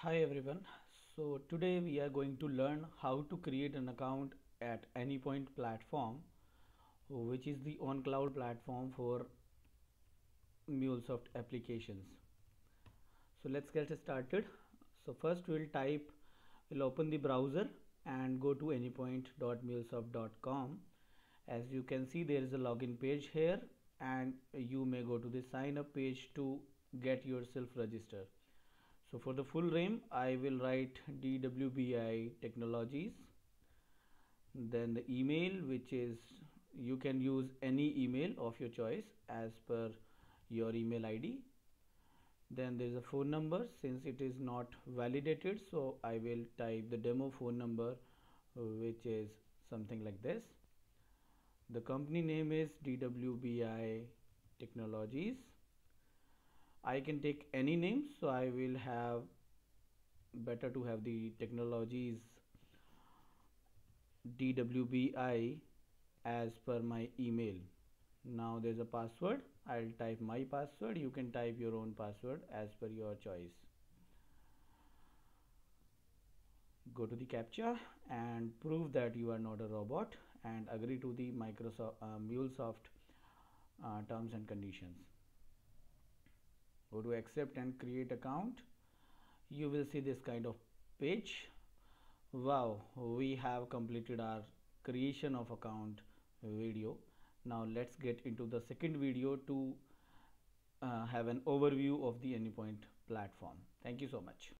Hi everyone. So today we are going to learn how to create an account at Anypoint platform, which is the on cloud platform for MuleSoft applications. So let's get started. So first we'll open the browser and go to anypoint.mulesoft.com. As you can see, there is a login page here, and you may go to the sign up page to get yourself registered. So for the full name, I will write DWBI Technologies. Then the email, which is, you can use any email of your choice as per your email ID. Then there is a phone number. Since it is not validated, so I will type the demo phone number, which is something like this. The company name is DWBI Technologies. I can take any name, so I will have better to have the technologies DWBI as per my email. Now there's a password. I'll type my password. You can type your own password as per your choice. Go to the CAPTCHA and prove that you are not a robot and agree to the MuleSoft terms and conditions. Go to accept and create account. You will see this kind of page. Wow, we have completed our creation of account video. Now let's get into the second video to have an overview of the Anypoint platform. Thank you so much.